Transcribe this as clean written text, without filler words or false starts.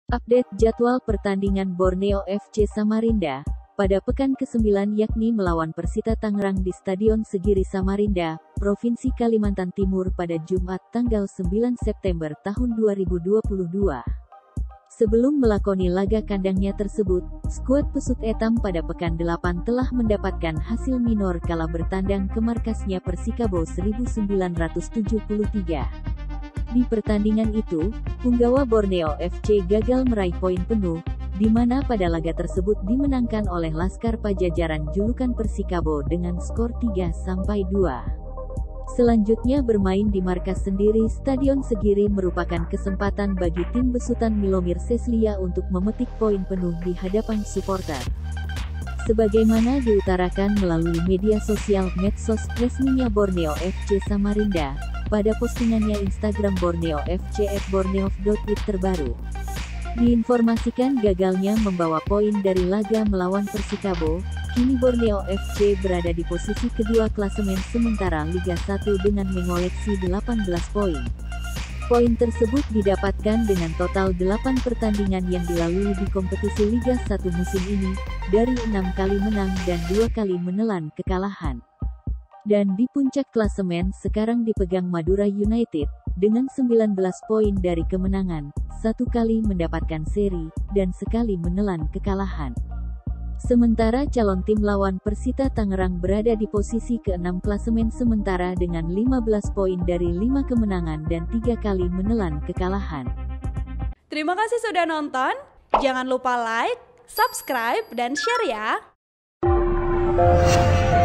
Update jadwal pertandingan Borneo FC Samarinda pada pekan ke-9 yakni melawan Persita Tangerang di Stadion Segiri Samarinda, Provinsi Kalimantan Timur pada Jumat tanggal 9 September tahun 2022. Sebelum melakoni laga kandangnya tersebut, skuad Pesut Etam pada pekan 8 telah mendapatkan hasil minor kala bertandang ke markasnya Persikabo 1973. Di pertandingan itu, punggawa Borneo FC gagal meraih poin penuh, di mana pada laga tersebut dimenangkan oleh Laskar Pajajaran julukan Persikabo dengan skor 3-2. Selanjutnya bermain di markas sendiri Stadion Segiri merupakan kesempatan bagi tim besutan Milomir Seslia untuk memetik poin penuh di hadapan supporter. Sebagaimana diutarakan melalui media sosial medsos resminya Borneo FC Samarinda, pada postingannya Instagram Borneo FC @borneof.it terbaru. Diinformasikan gagalnya membawa poin dari laga melawan Persikabo, kini Borneo FC berada di posisi kedua klasemen sementara Liga 1 dengan mengoleksi 18 poin. Poin tersebut didapatkan dengan total 8 pertandingan yang dilalui di kompetisi Liga 1 musim ini, dari 6 kali menang dan 2 kali menelan kekalahan. Dan di puncak klasemen sekarang dipegang Madura United, dengan 19 poin dari kemenangan, 1 kali mendapatkan seri, dan sekali menelan kekalahan. Sementara calon tim lawan Persita Tangerang berada di posisi ke-6 klasemen sementara dengan 15 poin dari 5 kemenangan dan 3 kali menelan kekalahan. Terima kasih sudah nonton, jangan lupa like, subscribe, dan share ya!